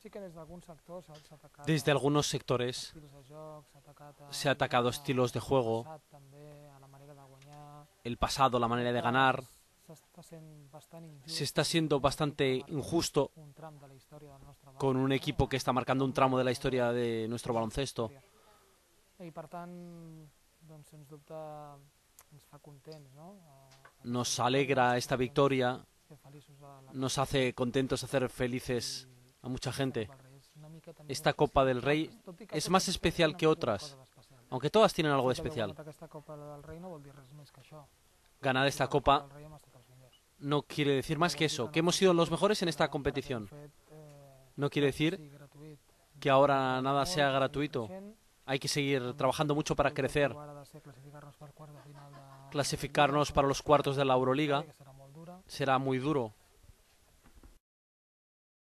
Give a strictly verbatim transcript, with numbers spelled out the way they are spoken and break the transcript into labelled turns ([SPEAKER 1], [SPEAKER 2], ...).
[SPEAKER 1] Desde algunos sectores se ha atacado estilos de juego, el pasado, la manera de ganar. Se está siendo bastante injusto con un equipo que está marcando un tramo de la historia de nuestro baloncesto. Nos alegra esta victoria, nos hace contentos hacer felices a mucha gente. Esta Copa del Rey es más especial que otras, aunque todas tienen algo de especial. Ganar esta Copa no quiere decir más que eso, que hemos sido los mejores en esta competición. No quiere decir que ahora nada sea gratuito. Hay que seguir trabajando mucho para crecer, clasificarnos para los cuartos de la Euroliga. Será muy duro.